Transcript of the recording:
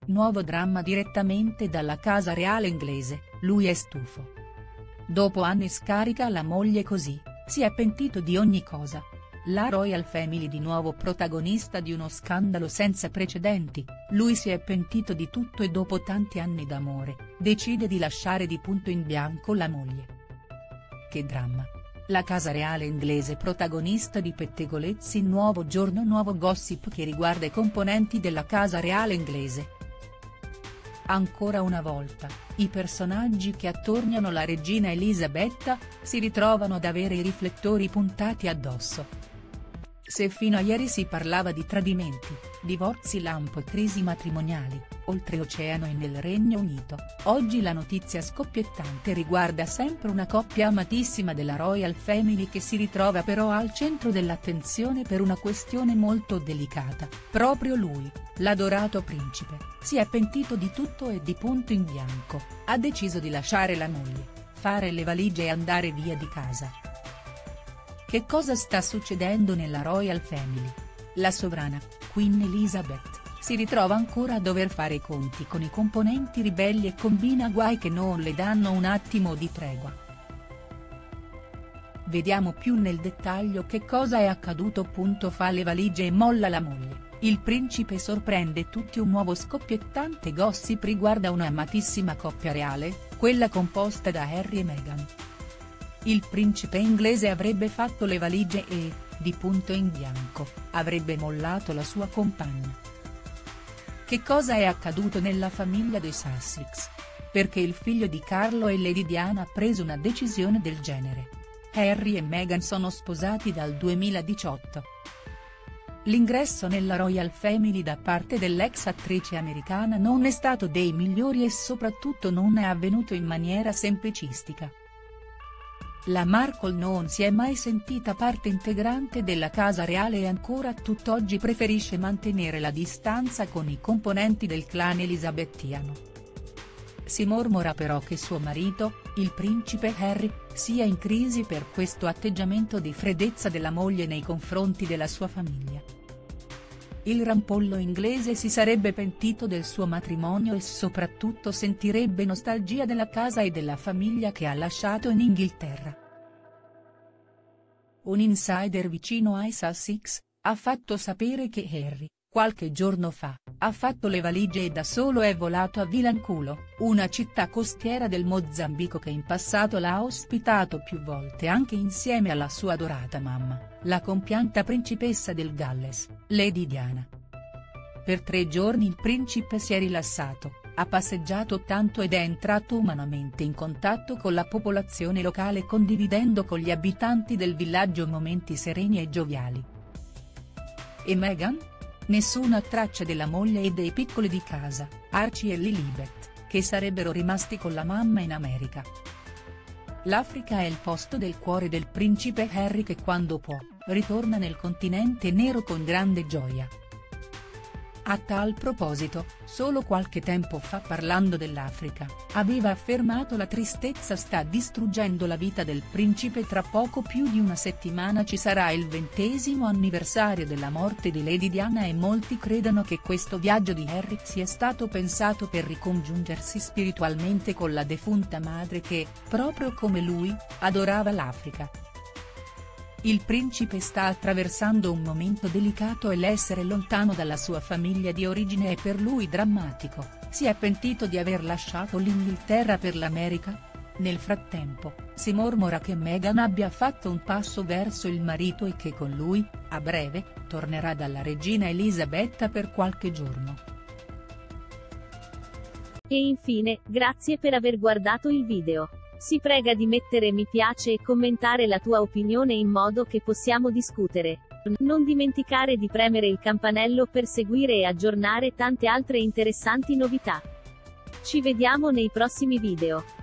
Nuovo dramma direttamente dalla casa reale inglese, lui è stufo. Dopo anni scarica la moglie così, si è pentito di ogni cosa. La Royal Family di nuovo protagonista di uno scandalo senza precedenti, lui si è pentito di tutto e dopo tanti anni d'amore, decide di lasciare di punto in bianco la moglie. Che dramma. La casa reale inglese protagonista di pettegolezzi, nuovo giorno, nuovo gossip che riguarda i componenti della casa reale inglese. Ancora una volta, i personaggi che attorniano la regina Elisabetta, si ritrovano ad avere i riflettori puntati addosso. Se fino a ieri si parlava di tradimenti, divorzi lampo e crisi matrimoniali, oltreoceano e nel Regno Unito, oggi la notizia scoppiettante riguarda sempre una coppia amatissima della Royal Family che si ritrova però al centro dell'attenzione per una questione molto delicata. Proprio lui, l'adorato principe, si è pentito di tutto e di punto in bianco, ha deciso di lasciare la moglie, fare le valigie e andare via di casa. Che cosa sta succedendo nella Royal Family? La sovrana, Queen Elizabeth, si ritrova ancora a dover fare i conti con i componenti ribelli e combina guai che non le danno un attimo di tregua. Vediamo più nel dettaglio che cosa è accaduto. Fa le valigie e molla la moglie, il principe sorprende tutti. Un nuovo scoppiettante gossip riguarda una amatissima coppia reale, quella composta da Harry e Meghan. Il principe inglese avrebbe fatto le valigie e, di punto in bianco, avrebbe mollato la sua compagna. Che cosa è accaduto nella famiglia dei Sussex? Perché il figlio di Carlo e Lady Diana ha preso una decisione del genere? Harry e Meghan sono sposati dal 2018. L'ingresso nella Royal Family da parte dell'ex attrice americana non è stato dei migliori e soprattutto non è avvenuto in maniera semplicistica. La Markle non si è mai sentita parte integrante della casa reale e ancora tutt'oggi preferisce mantenere la distanza con i componenti del clan elisabettiano. Si mormora però che suo marito, il principe Harry, sia in crisi per questo atteggiamento di freddezza della moglie nei confronti della sua famiglia. Il rampollo inglese si sarebbe pentito del suo matrimonio e soprattutto sentirebbe nostalgia della casa e della famiglia che ha lasciato in Inghilterra. Un insider vicino ai Sussex, ha fatto sapere che Harry, qualche giorno fa, ha fatto le valigie e da solo è volato a Vilanculo, una città costiera del Mozambico che in passato l'ha ospitato più volte anche insieme alla sua adorata mamma, la compianta principessa del Galles, Lady Diana. Per 3 giorni il principe si è rilassato, ha passeggiato tanto ed è entrato umanamente in contatto con la popolazione locale condividendo con gli abitanti del villaggio momenti sereni e gioviali. E Meghan? Nessuna traccia della moglie e dei piccoli di casa, Archie e Lilibet, che sarebbero rimasti con la mamma in America. L'Africa è il posto del cuore del principe Harry che quando può, ritorna nel continente nero con grande gioia. A tal proposito, solo qualche tempo fa parlando dell'Africa, aveva affermato: la tristezza sta distruggendo la vita del principe. Tra poco più di una settimana ci sarà il 20° anniversario della morte di Lady Diana e molti credono che questo viaggio di Harry sia stato pensato per ricongiungersi spiritualmente con la defunta madre che, proprio come lui, adorava l'Africa. Il principe sta attraversando un momento delicato e l'essere lontano dalla sua famiglia di origine è per lui drammatico. Si è pentito di aver lasciato l'Inghilterra per l'America? Nel frattempo, si mormora che Meghan abbia fatto un passo verso il marito e che con lui, a breve, tornerà dalla regina Elisabetta per qualche giorno. E infine, grazie per aver guardato il video. Si prega di mettere mi piace e commentare la tua opinione in modo che possiamo discutere. Non dimenticare di premere il campanello per seguire e aggiornare tante altre interessanti novità. Ci vediamo nei prossimi video.